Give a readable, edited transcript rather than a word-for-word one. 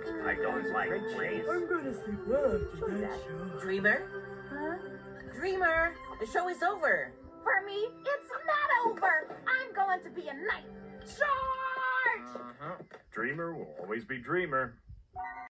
I don't like plays. I'm gonna sleep well after that show. Dreamer? Huh? Dreamer, the show is over. For me, it's not over. I'm going to be a knight. Charge! Dreamer will always be Dreamer.